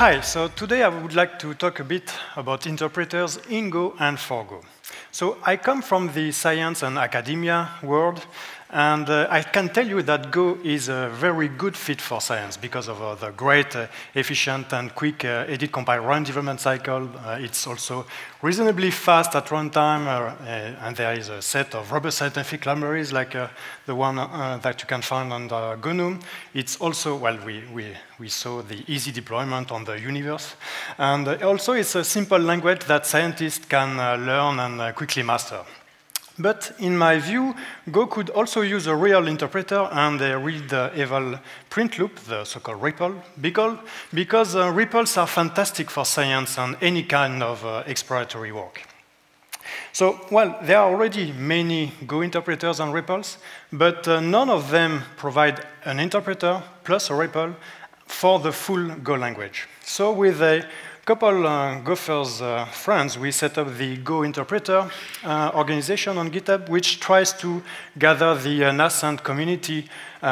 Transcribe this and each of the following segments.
Hi, so today I would like to talk a bit about interpreters in Go and for Go. So I come from the science and academia world, and I can tell you that Go is a very good fit for science because of the great, efficient, and quick edit, compile, run development cycle. It's also reasonably fast at runtime, and there is a set of robust scientific libraries like the one that you can find on the GNOME. It's also, well, we saw the easy deployment on the universe. And also, it's a simple language that scientists can learn and quickly master. But in my view, Go could also use a real interpreter and a Read-Eval-Print Loop, the so-called REPL, because REPLs are fantastic for science and any kind of exploratory work. So, well, there are already many Go interpreters and REPLs, but none of them provide an interpreter plus a REPL for the full Go language. So with a couple Gophers friends, we set up the Go interpreter organization on GitHub, which tries to gather the nascent community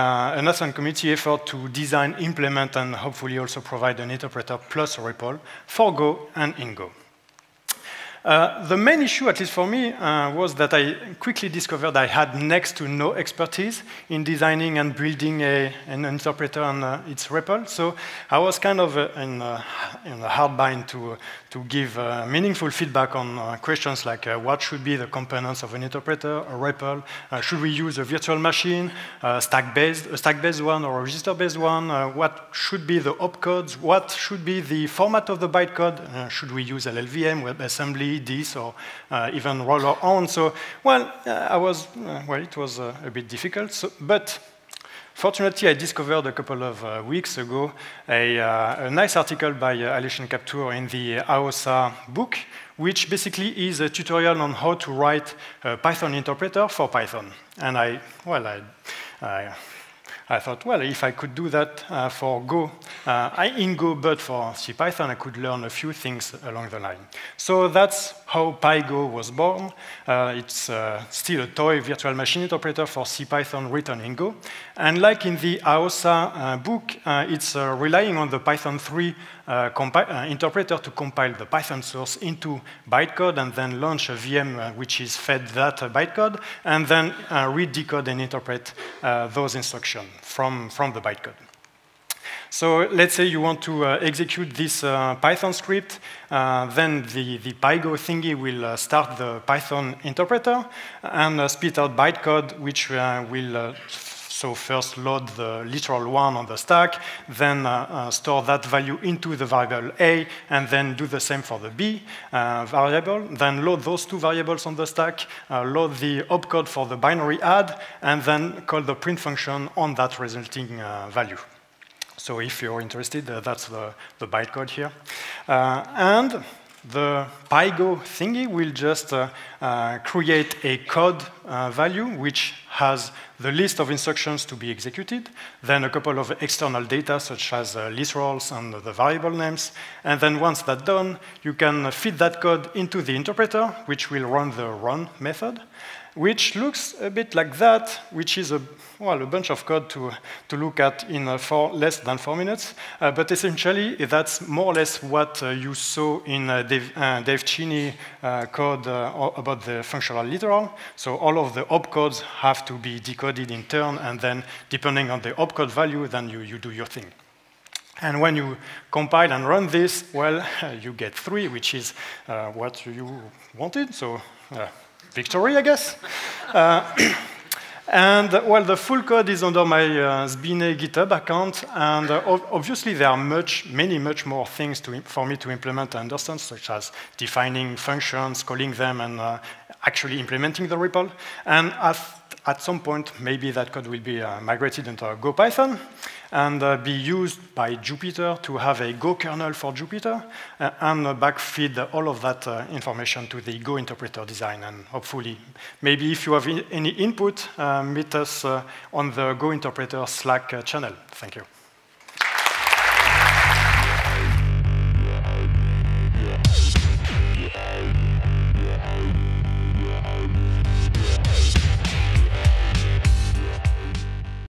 effort to design, implement, and hopefully also provide an interpreter plus a REPL for Go and in Go. The main issue, at least for me, was that I quickly discovered I had next to no expertise in designing and building an interpreter and its REPL. So I was kind of in a hard bind to give meaningful feedback on questions like what should be the components of an interpreter, a REPL, should we use a virtual machine, a stack-based one or a register-based one, what should be the opcodes, what should be the format of the bytecode, should we use LLVM, WebAssembly, this, or even roller on. So, well, it was a bit difficult, but fortunately, I discovered a couple of weeks ago a nice article by Alexandre Captour in the AOSA book, which basically is a tutorial on how to write a Python interpreter for Python. And I thought, well, if I could do that for Go, in Go, but for CPython, I could learn a few things along the line. So that's how pygo was born. It's still a toy virtual machine interpreter for CPython written in Go. And like in the AOSA book, it's relying on the Python 3 interpreter to compile the Python source into bytecode and then launch a VM which is fed that bytecode, and then read, decode, and interpret those instructions from the bytecode. So let's say you want to execute this Python script, then the pygo thingy will start the Python interpreter and spit out bytecode, which will so first load the literal one on the stack, then store that value into the variable A, and then do the same for the B variable, then load those two variables on the stack, load the opcode for the binary add, and then call the print function on that resulting value. So if you're interested, that's the bytecode here. And the pygo thingy will just create a code value which has the list of instructions to be executed, then a couple of external data such as literals and the variable names. And then once that's done, you can feed that code into the interpreter, which will run the run method, which looks a bit like that, which is a bunch of code to look at in less than 4 minutes. But essentially, that's more or less what you saw in Dave Cheney code about the functional literal. So all of the opcodes have to be decoded in turn, and then depending on the opcode value, then you do your thing. And when you compile and run this, well, you get 3, which is what you wanted. So victory, I guess. And, well, the full code is under my Binet GitHub account, and obviously there are much more things for me to implement and understand, such as defining functions, calling them, and actually implementing the REPL. And at some point, maybe that code will be migrated into GoPython and be used by Jupyter to have a Go kernel for Jupyter and backfeed all of that information to the Go interpreter design. And hopefully, maybe if you have any input, meet us on the Go interpreter Slack channel. Thank you.